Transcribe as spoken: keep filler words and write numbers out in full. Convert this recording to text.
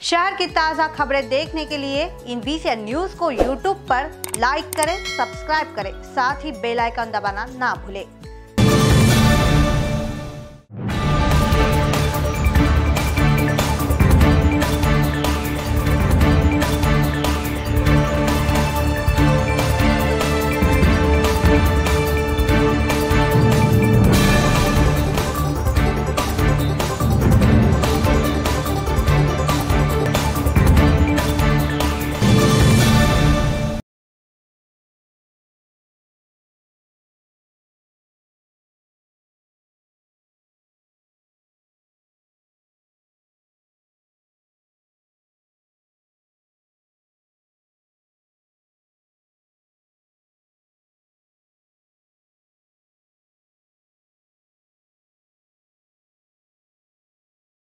शहर की ताज़ा खबरें देखने के लिए इन वीसीएन न्यूज़ को यूट्यूब पर लाइक करें, सब्सक्राइब करें, साथ ही बेल आइकन दबाना ना भूलें।